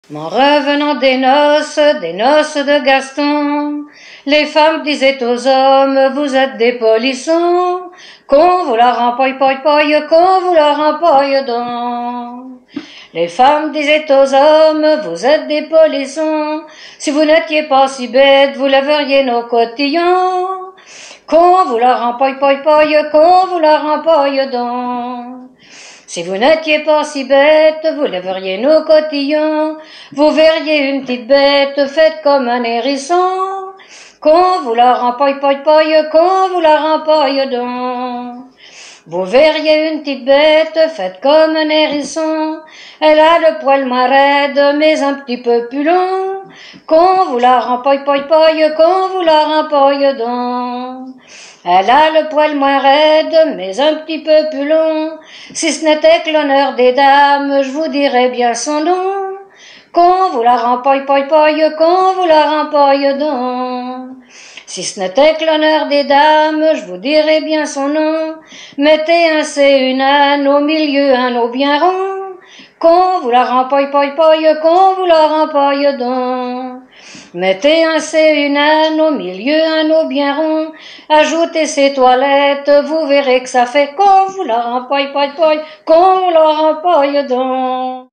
En revenant des noces de Gaston, les femmes disaient aux hommes, vous êtes des polissons, qu'on vous la rempoille, qu'on vous la rempoille donc. Les femmes disaient aux hommes, vous êtes des polissons, si vous n'étiez pas si bêtes, vous laveriez nos cotillons, qu'on vous la rempoille, qu'on vous la rempoille donc. Si vous n'étiez pas si bête, vous lèveriez nos cotillons, vous verriez une petite bête faite comme un hérisson, qu'on vous la rempoille, qu'on vous la rempoille donc. Vous verriez une petite bête faite comme un hérisson, elle a le poil moins raide, mais un petit peu plus long, qu'on vous la rempoille, qu'on vous la rempoille donc. Elle a le poil moins raide, mais un petit peu plus long. Si ce n'était que l'honneur des dames, je vous dirais bien son nom. Qu'on vous la rempoille, qu'on vous la rempoille donc. Si ce n'était que l'honneur des dames, je vous dirais bien son nom. Mettez un C, une âne, au milieu un O bien rond. Qu'on vous la rempoille, qu'on vous la rempoille donc. Mettez un C, une âne, au milieu un O bien rond. Ajoutez ces toilettes, vous verrez que ça fait qu'on vous la rempoille, qu'on vous la rempoille donc.